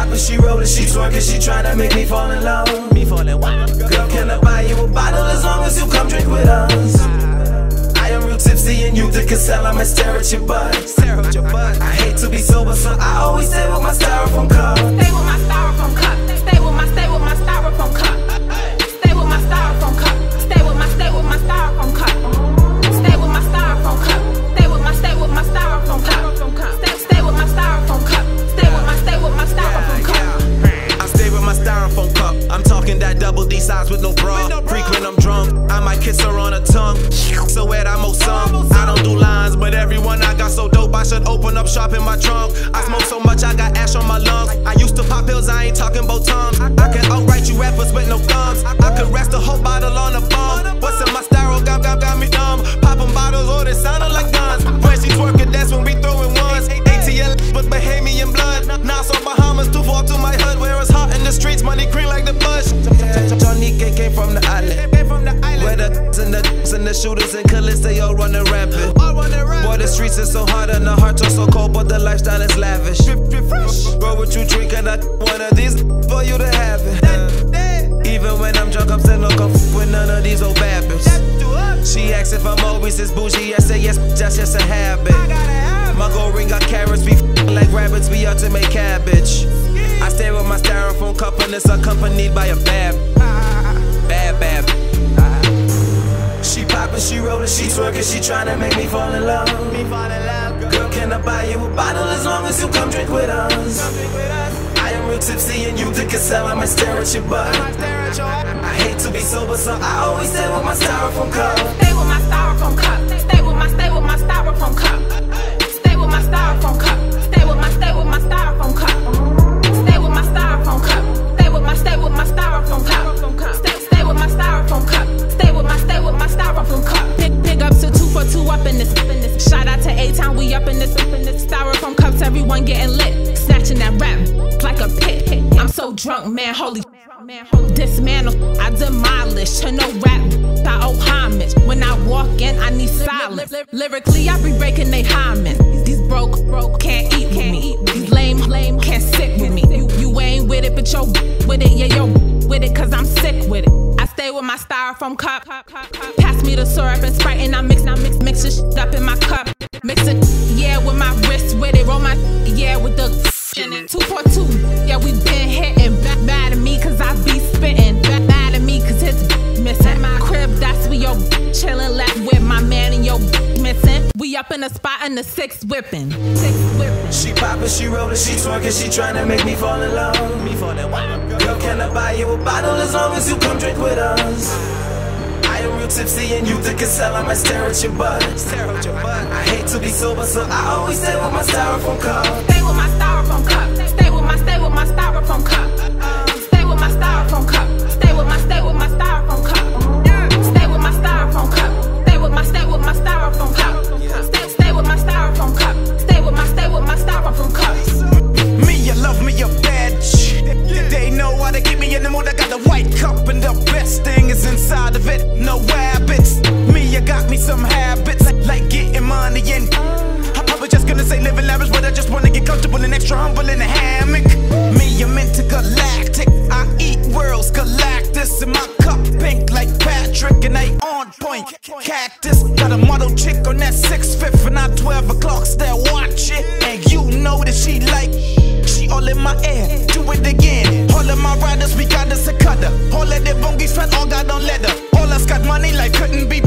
poppin', she rollin', she twerkin', she tryna make me fall in love. Girl, can I buy you a bottle as long as you come drink with us? I am real tipsy and you think it's hell, I'ma stare at your butt. I hate to be sober, so I always stay with my styrofoam cup. Stay with my styrofoam cup. Stay with my styrofoam cup. Stay with my styrofoam cup. Stay with my styrofoam cup. Stay with my styrofoam cup. Stay with my styrofoam cup. Stay with my styrofoam cup. Stay with my styrofoam cup. I stay with my styrofoam cup. I'm talking that double D size with no bra. Freak when I'm drunk, I might kiss her on her tongue. So wet I'm some. I don't do lines, but everyone I got so dope I should open up shop in my trunk. I smoke so much I got ash on my lungs. I used to pop pills, I ain't talking about Tums. I can outright you rappers with no thumbs. I could rest a whole bottle on a bum. What's in my styro got me dumb. Popping bottles, oh they sounded like guns. When she twerking, that's when we throwing ones. ATL but Bahamian blood. Now so Bahamas too far to my hood, where it's hot in the streets, money green like the bush. Johnny came from the island, where the and the shooters and killers, they all running rampant. Boy, the streets is so hot and the hearts are so cold, but the lifestyle is lavish. Bro, what you drinking? I one of these for you to have it. Even when I'm drunk, I'm still no with none of these old bad bitches. She asks if I'm always this bougie, I say yes, that's just a habit. My gold ring got carrots, we like rabbits, we ultimate cabbage. I stay with my styrofoam cup and it's accompanied by a bad. She poppin', she rollin', she twerkin', she tryna make me fall in love. Girl, can I buy you a bottle as long as you come drink with us? I am real tipsy and you think it's hell, I'ma stare at your butt. I hate to be sober, so I always stay with my styrofoam cup. Stay with my styrofoam cup. Stay with my styrofoam cup. Stay with my styrofoam cup. Stay with my styrofoam cup. Stay with my styrofoam cup. Stay with my styrofoam cup. Stay with my styrofoam cup. Stay with my styrofoam cup. Pick up to 2 for 2 up in this. Shout out to A-Town, we up in this. Styrofoam cups, everyone getting lit. Snatching that rap like a pit. I'm so drunk, man, holy. Dismantle, I demolish. To no rap, I owe homage. When I walk in, I need silence. Lyrically, I be breaking they hymen. These broke can't eat with me. These lame can't sit with me. You ain't with it, but yo with it, yeah, yo with it, cause I'm sick with it. I stay with my styrofoam cup. Pass me the syrup and Sprite, and I mix this shit up in my cup. Mix it, yeah, with my wrist with it. Roll my, yeah, with the in it. 2 for 2, yeah, we been hitting. Mad at me, cause I be spitting. Mad at me, cause it's missing. My crib, that's where yo chillin'. Left with my man and yo missing. We up in the spot in the 6 whipping. She poppin', she rollin', she twerkin', she tryna make me fall in love. Girl, can I buy you a bottle as long as you come drink with us? I am real tipsy and you think it's hell, I'ma stare at your butt. I hate to be sober, so I always stay with my styrofoam cup. Stay with my styrofoam cup. Stay with my styrofoam cup. Stay with my styrofoam cup. Stay with my styrofoam cup. Stay with my styrofoam cup. Stay with my styrofoam cup. Stay with my styrofoam cup. Stay with my styrofoam cup. Me, you love me, a bitch. They know how to keep me in the mood. I got the white cup and the best thing is inside of it. No habits. Me, you got me some habits like getting money and I was just gonna say living lavish, but I just wanna get comfortable and extra humble in a hammock. Me, I'm intergalactic. I eat worlds, Galactus in my cup, pink like Patrick, and I on point. Cactus got a model chick on that 6'5", and I 12 o'clock still watch it, and you know that she like. She all in my ear, do it again. All of my riders, we got us a cutter. All of the bungies fat, all got on leather. All us got money like couldn't be